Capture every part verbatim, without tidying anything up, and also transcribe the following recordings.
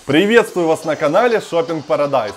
Приветствую вас на канале Shopping Paradise.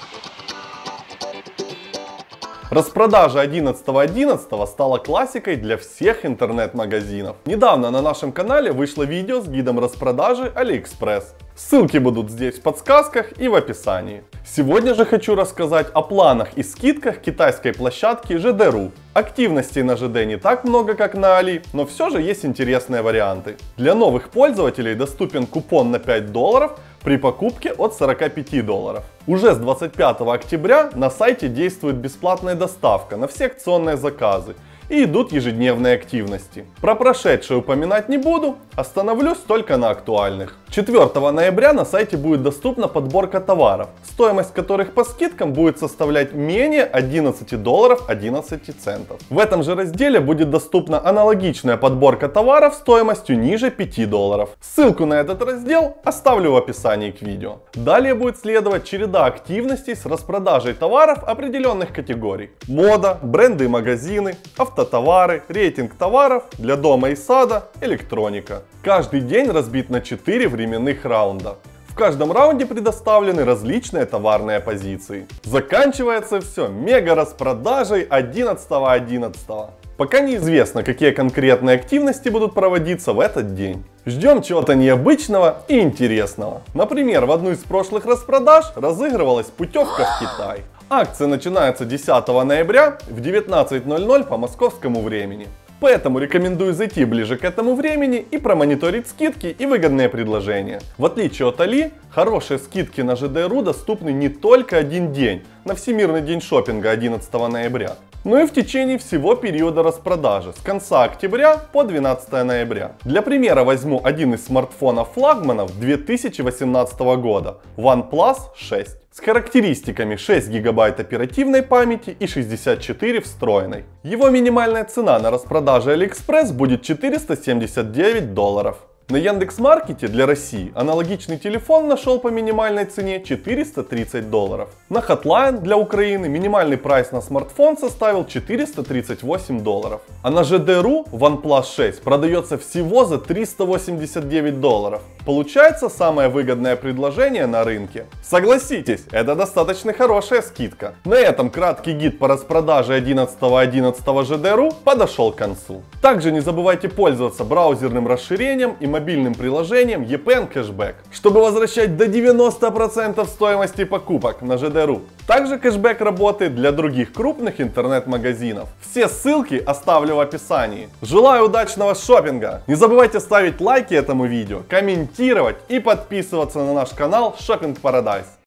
Распродажа одиннадцатого одиннадцатого стала классикой для всех интернет-магазинов. Недавно на нашем канале вышло видео с гидом распродажи AliExpress. Ссылки будут здесь в подсказках и в описании. Сегодня же хочу рассказать о планах и скидках китайской площадки жэ дэ точка ру. Активностей на жэ дэ не так много, как на Али, но все же есть интересные варианты. Для новых пользователей доступен купон на пять долларов при покупке от сорока пяти долларов. Уже с двадцать пятого октября на сайте действует бесплатная доставка на все акционные заказы и идут ежедневные активности. Про прошедшее упоминать не буду, остановлюсь только на актуальных. четвёртого ноября на сайте будет доступна подборка товаров, стоимость которых по скидкам будет составлять менее одиннадцати долларов одиннадцати центов. В этом же разделе будет доступна аналогичная подборка товаров стоимостью ниже пяти долларов. Ссылку на этот раздел оставлю в описании к видео. Далее будет следовать череда активностей с распродажей товаров определенных категорий. Мода, бренды и магазины, автотовары, рейтинг товаров для дома и сада, электроника. Каждый день разбит на четыре временных раунда. В каждом раунде предоставлены различные товарные позиции. Заканчивается все мега распродажей одиннадцатого одиннадцатого. Пока неизвестно, какие конкретные активности будут проводиться в этот день. Ждем чего-то необычного и интересного. Например, в одну из прошлых распродаж разыгрывалась путевка в Китай. Акция начинается десятого ноября в девятнадцать ноль ноль по московскому времени. Поэтому рекомендую зайти ближе к этому времени и промониторить скидки и выгодные предложения. В отличие от Али, хорошие скидки на жэ дэ точка ру доступны не только один день, на Всемирный день шопинга одиннадцатого ноября, но и в течение всего периода распродажи, с конца октября по двенадцатое ноября. Для примера возьму один из смартфонов флагманов две тысячи восемнадцатого года, OnePlus шесть. С характеристиками шесть гигабайт оперативной памяти и шестьдесят четыре встроенной. Его минимальная цена на распродаже AliExpress будет четыреста семьдесят девять долларов. На Яндекс.Маркете для России аналогичный телефон нашел по минимальной цене четыреста тридцать долларов. На Hotline для Украины минимальный прайс на смартфон составил четыреста тридцать восемь долларов. А на жэ дэ точка ру OnePlus шесть продается всего за триста восемьдесят девять долларов. Получается самое выгодное предложение на рынке. Согласитесь, это достаточно хорошая скидка. На этом краткий гид по распродаже одиннадцатого одиннадцатого жэ дэ точка ру подошел к концу. Также не забывайте пользоваться браузерным расширением и мобильным приложением и пи эн Cashback, чтобы возвращать до девяноста процентов стоимости покупок на жэ дэ точка ру. Также кэшбэк работает для других крупных интернет-магазинов. Все ссылки оставлю в описании. Желаю удачного шопинга! Не забывайте ставить лайки этому видео, комментировать и подписываться на наш канал Shopping Paradise.